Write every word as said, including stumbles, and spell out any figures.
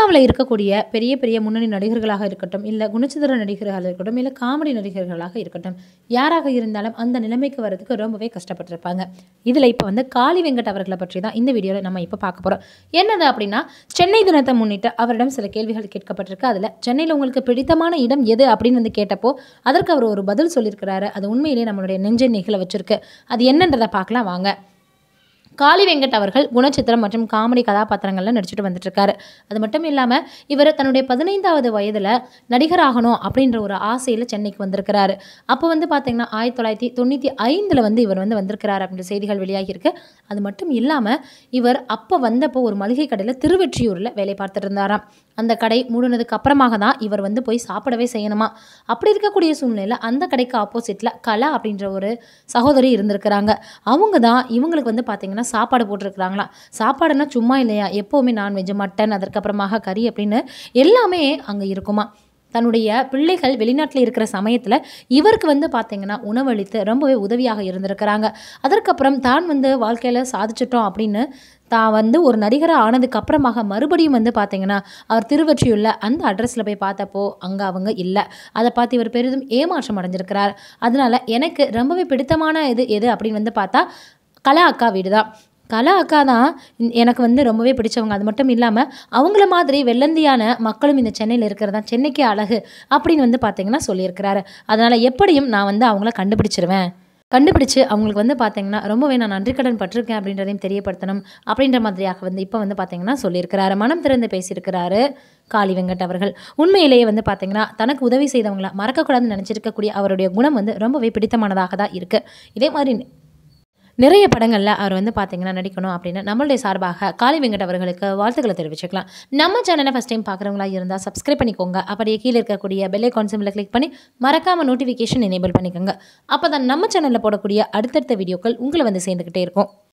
சினிமாவில் இருக்கக்கூடிய பெரிய பெரிய முன்னணி நடிகர்களாக இருக்கட்டும், இல்லை குணச்சித்திர நடிகர்களாக இருக்கட்டும், இல்லை காமெடி நடிகர்களாக இருக்கட்டும், யாராக இருந்தாலும் அந்த நிலைமைக்கு வரதுக்கு ரொம்பவே கஷ்டப்பட்டிருப்பாங்க. இதில் இப்போ வந்து காளி வெங்கட் அவர்களை பற்றி தான் இந்த வீடியோவில் நம்ம இப்போ பார்க்க போகிறோம். என்னது அப்படின்னா, சென்னை தினத்தை முன்னிட்டு அவரிடம் சில கேள்விகள் கேட்கப்பட்டிருக்கு. அதில் சென்னையில் உங்களுக்கு பிடித்தமான இடம் எது அப்படின்னு வந்து கேட்டப்போ அதற்கு அவர் ஒரு பதில் சொல்லியிருக்கிறாரு. அது உண்மையிலேயே நம்மளுடைய நெஞ்சை நெகிழ வச்சிருக்கு. அது என்னன்றதை பார்க்கலாம் வாங்க. காளி வெங்கட் அவர்கள் குணச்சித்திரம் மற்றும் காமெடி கதாபாத்திரங்களில் நடிச்சுட்டு வந்துட்டு இருக்காரு. அது மட்டும் இல்லாமல் இவர் தன்னுடைய பதினைந்தாவது வயதில் நடிகராகணும் அப்படின்ற ஒரு ஆசையில் சென்னைக்கு வந்திருக்கிறாரு. அப்போ வந்து பார்த்தீங்கன்னா ஆயிரத்தி தொள்ளாயிரத்தி தொண்ணூற்றி ஐந்தில் வந்து இவர் வந்து வந்திருக்கிறார் அப்படின்ற செய்திகள் வெளியாகியிருக்கு. அது மட்டும் இல்லாமல் இவர் அப்போ வந்தப்போ ஒரு மளிகை கடையில் திருவெற்றியூரில் வேலை பார்த்துட்டு இருந்தாராம். அந்த கடை மூடினதுக்கு அப்புறமாக தான் இவர் வந்து போய் சாப்பிடவே செய்யணுமா. அப்படி இருக்கக்கூடிய சூழ்நிலையில் அந்த கடைக்கு ஆப்போசிட்டில் கலா அப்படின்ற ஒரு சகோதரி இருந்திருக்கிறாங்க. அவங்க தான் இவங்களுக்கு வந்து பார்த்தீங்கன்னா சாப்பாடு போட்டிருக்கிறாங்களா. சாப்பாடுனா சும்மா இல்லையா, எப்போவுமே நான்வெஜ், மட்டன், அதற்கப்புறமாக கறி அப்படின்னு எல்லாமே அங்கே இருக்குமா. தன்னுடைய பிள்ளைகள் வெளிநாட்டில் இருக்கிற சமயத்தில் இவருக்கு வந்து பார்த்திங்கன்னா உணவளித்து ரொம்பவே உதவியாக இருந்திருக்கிறாங்க. அதற்கப்புறம் தான் வந்து வாழ்க்கையில் சாதிச்சிட்டோம் அப்படின்னு தான் வந்து ஒரு நடிகராக ஆனதுக்கு அப்புறமாக மறுபடியும் வந்து பார்த்திங்கன்னா அவர் திருவொற்றியூரில் அந்த அட்ரஸில் போய் பார்த்தப்போ அங்கே அவங்க இல்லை. அதை பார்த்து இவர் பெரிதும் ஏமாற்றம் அடைஞ்சிருக்கிறார். அதனால எனக்கு ரொம்பவே பிடித்தமான இது எது அப்படின்னு வந்து பார்த்தா கலா அக்கா வீடு தான். கலா அக்கா தான் எனக்கு வந்து ரொம்பவே பிடிச்சவங்க. அது மட்டும் இல்லாமல் அவங்கள மாதிரி வெள்ளந்தியான மக்களும் இந்த சென்னையில் இருக்கிறதா சென்னைக்கு அழகு அப்படின்னு வந்து பார்த்திங்கன்னா சொல்லியிருக்கிறாரு. அதனால் எப்படியும் நான் வந்து அவங்கள கண்டுபிடிச்சிருவேன், கண்டுபிடிச்சு அவங்களுக்கு வந்து பார்த்திங்கன்னா ரொம்பவே நான் நன்றி கடன் பட்டிருக்கேன் அப்படின்றதையும் தெரியப்படுத்தணும் அப்படின்ற மாதிரியாக வந்து இப்போ வந்து பார்த்திங்கன்னா சொல்லியிருக்கிறாரு. மனம் திறந்து பேசியிருக்கிறாரு காளி வெங்கட் அவர்கள். உண்மையிலேயே வந்து பார்த்திங்கன்னா தனக்கு உதவி செய்தவங்கள மறக்கக்கூடாதுன்னு நினச்சிருக்கக்கூடிய அவருடைய குணம் வந்து ரொம்பவே பிடித்தமானதாக தான் இருக்குது. இதே மாதிரி நிறைய படங்களில் அவர் வந்து பார்த்திங்கன்னா நடிக்கணும் அப்படின்னு நம்மளுடைய சார்பாக காளி வெங்கட் அவர்களுக்கு வாழ்த்துக்களை தெரிவிச்சுக்கலாம். நம்ம சேனலை ஃபஸ்ட் டைம் பார்க்குறவங்களா இருந்தால் சப்ஸ்கிரைப் பண்ணிக்கோங்க. அப்படியே கீழே இருக்கக்கூடிய பெல் ஐகான் சிம்பிளை கிளிக் பண்ணி மறக்காமல் நோட்டிஃபிகேஷன் எனேபிள் பண்ணிக்கோங்க. அப்போ தான் நம்ம சேனலில் போடக்கூடிய அடுத்தடுத்த வீடியோக்கள் உங்களை வந்து சேர்ந்துக்கிட்டே இருக்கும்.